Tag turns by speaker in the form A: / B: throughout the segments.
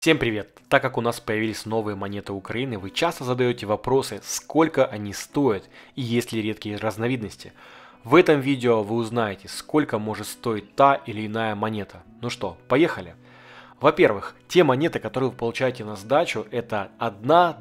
A: Всем привет! Так как у нас появились новые монеты Украины, вы часто задаете вопросы, сколько они стоят и есть ли редкие разновидности. В этом видео вы узнаете, сколько может стоить та или иная монета. Ну что, поехали! Во-первых, те монеты, которые вы получаете на сдачу, это 1, 2,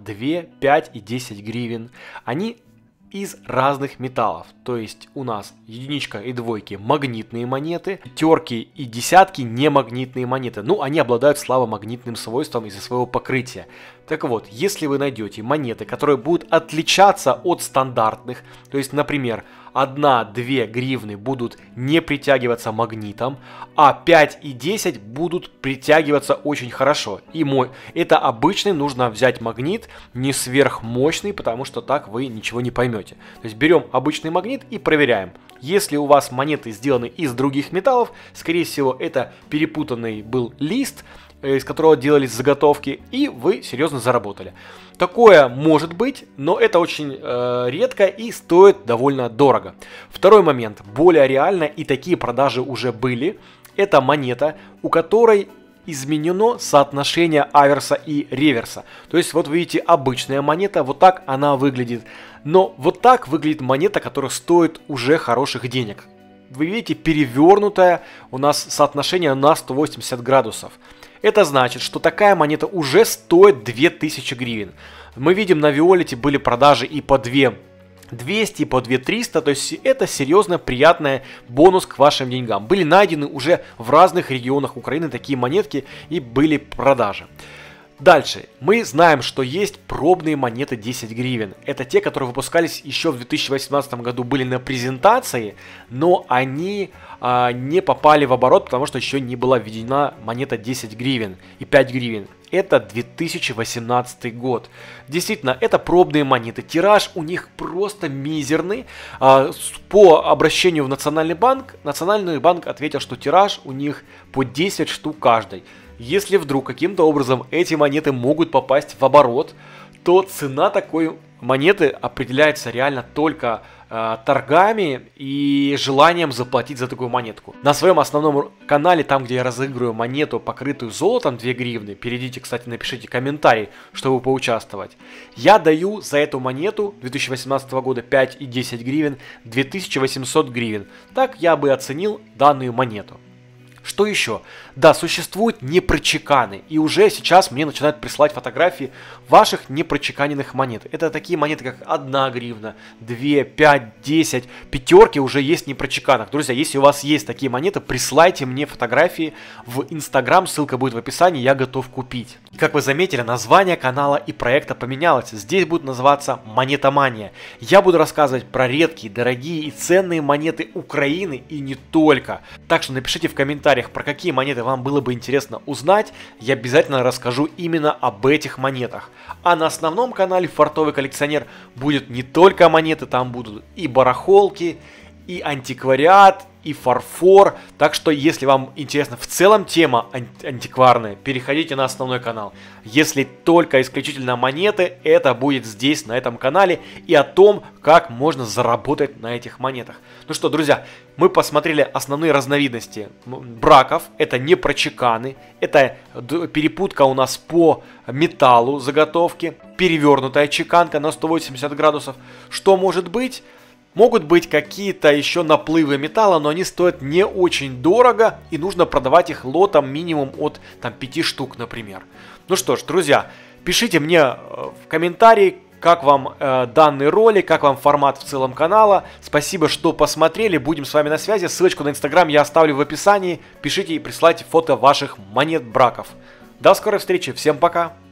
A: 5 и 10 гривен. Они из разных металлов, то есть у нас единичка и двойки магнитные монеты, пятерки и десятки не магнитные монеты. Ну, они обладают слабомагнитным свойством из-за своего покрытия. Так вот, если вы найдете монеты, которые будут отличаться от стандартных, то есть, например, 1-2 гривны будут не притягиваться магнитом, а 5 и 10 будут притягиваться очень хорошо. И это обычный, нужно взять магнит, не сверхмощный, потому что так вы ничего не поймете. То есть берем обычный магнит и проверяем. Если у вас монеты сделаны из других металлов, скорее всего это перепутанный был лист, из которого делались заготовки, и вы серьезно заработали. Такое может быть, но это очень редко и стоит довольно дорого. Второй момент, более реально, и такие продажи уже были, это монета, у которой изменено соотношение аверса и реверса. То есть вот вы видите обычная монета, вот так она выглядит. Но вот так выглядит монета, которая стоит уже хороших денег. Вы видите, перевернутое у нас соотношение на 180 градусов. Это значит, что такая монета уже стоит 2000 гривен. Мы видим, на Виолете были продажи и по 2200, и по 2300, то есть это серьезно приятный бонус к вашим деньгам. Были найдены уже в разных регионах Украины такие монетки и были продажи. Дальше, мы знаем, что есть пробные монеты 10 гривен. Это те, которые выпускались еще в 2018 году, были на презентации, но они не попали в оборот, потому что еще не была введена монета 10 гривен и 5 гривен. Это 2018 год. Действительно, это пробные монеты. Тираж у них просто мизерный. По обращению в Национальный банк ответил, что тираж у них по 10 штук каждой. Если вдруг каким-то образом эти монеты могут попасть в оборот, то цена такой монеты определяется реально только торгами и желанием заплатить за такую монетку. На своем основном канале, там где я разыгрываю монету, покрытую золотом 2 гривны, перейдите, кстати, напишите комментарий, чтобы поучаствовать, я даю за эту монету 2018 года 5 и 10 гривен 2800 гривен. Так я бы оценил данную монету. Что еще? Да, существуют непрочеканы, и уже сейчас мне начинают присылать фотографии ваших непрочеканенных монет. Это такие монеты, как 1 гривна, 2, 5, 10, пятерки уже есть в непрочеканах. Друзья, если у вас есть такие монеты, присылайте мне фотографии в Инстаграм, ссылка будет в описании, я готов купить. И как вы заметили, название канала и проекта поменялось. Здесь будет называться Монетомания. Я буду рассказывать про редкие, дорогие и ценные монеты Украины и не только. Так что напишите в комментариях, про какие монеты вам было бы интересно узнать, я обязательно расскажу именно об этих монетах. А на основном канале Фартовый коллекционер будет не только монеты, там будут и барахолки, и антиквариат, и фарфор. Так что, если вам интересна в целом тема антикварная, переходите на основной канал. Если только исключительно монеты, это будет здесь, на этом канале, и о том, как можно заработать на этих монетах. Ну что, друзья, мы посмотрели основные разновидности браков. Это непрочеканы, это перепутка у нас по металлу заготовки, перевернутая чеканка на 180 градусов. Что может быть? Могут быть какие-то еще наплывы металла, но они стоят не очень дорого, и нужно продавать их лотом минимум от 5 штук, например. Ну что ж, друзья, пишите мне в комментарии, как вам данный ролик, как вам формат в целом канала. Спасибо, что посмотрели, будем с вами на связи. Ссылочку на Инстаграм я оставлю в описании. Пишите и присылайте фото ваших монет браков. До скорой встречи, всем пока!